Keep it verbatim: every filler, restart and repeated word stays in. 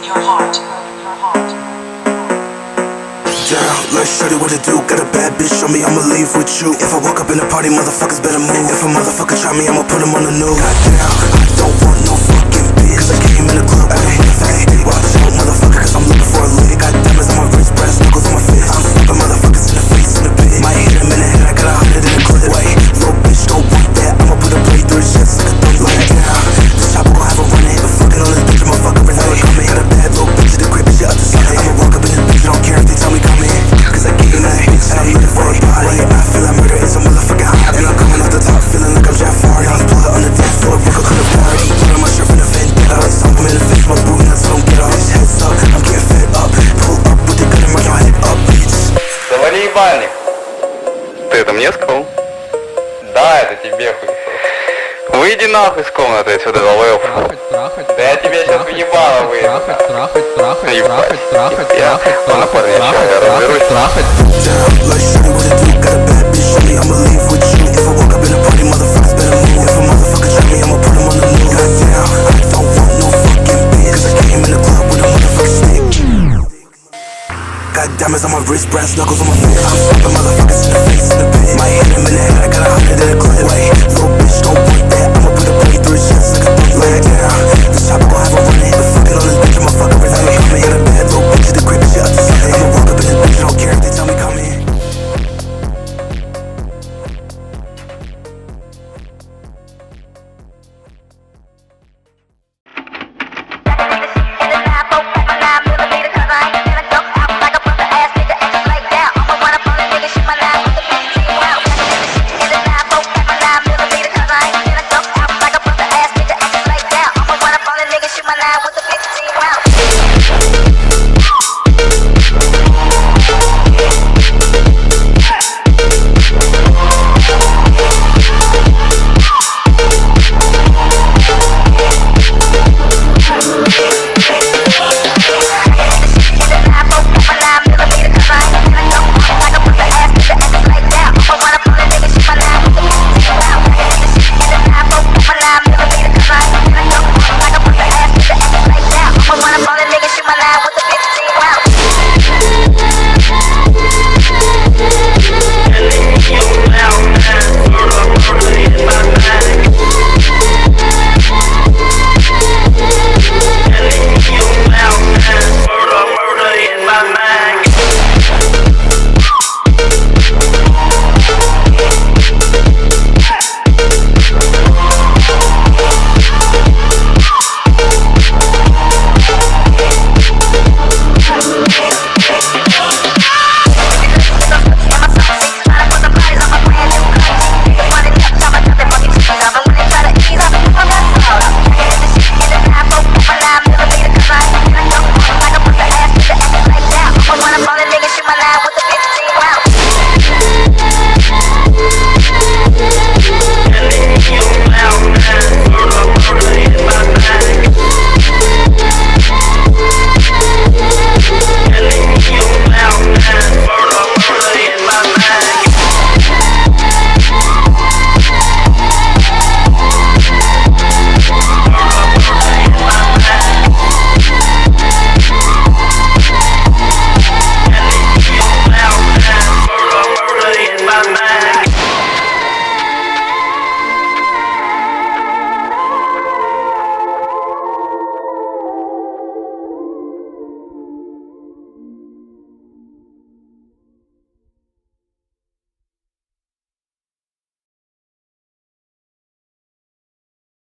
your heart. Down, like shorty, what it do? Got a bad bitch, show me I'ma leave with you. If I walk up in the party, motherfuckers better move. If a motherfucker try me, I'ma put him on the news. Goddamn, I don't want no fucking bitch, cause I came in the club with a motherfucking stick. Watch out, motherfucker, cause I'm looking for a lick. Got diamonds on my wrist, brass knuckles on my fist. I'm slapping motherfuckers in the face in the pit. Might hit him in the head, I got a hundred in the clip. Wait, little bitch, don't want that. I'ma put a blade through his chest like a thumb. Like down, this chopper gon' have a run in. Been fucking on this bitch, I'ma fuck her and never come in. Got a bad little bitch at the crib, and shit up to something. I'ma walk up in this bitch, I don't care if they tell me come in. Cause I get in that bitch, and I'm looking for a body. I feel like murder is a motherfucking hobby. And I'm coming off the top, feeling like I'm Jafar. I'm blood on the dance floor, broke up in the party. Put on my shirt from the vendetta. Stomp him in the face, my booty nuts don't get off. Heads up, I'm getting fed up. Pull up with the gun and mark your head up, bitch. Завали ебальник. Ты это мне сказал? Да, это тебе хуй. Выйди нахуй с комнаты отсюда, долбоёб. Да я тебе сейчас въебало выйду. Трахать, трахать, трахать, Ебать. трахать, Я трахать, на парня сейчас, я разберусь. трахать. Down, like shorty, what it do? Got a bad bitch, show me I'ma leave with you. If I walk up in the party, motherfuckers better move. If a motherfucker try me, I'ma put him on the news. Goddamn, I don't want no fucking bitch, cause I came in the club with a motherfucking stick. Got diamonds on my wrist, brass knuckles on my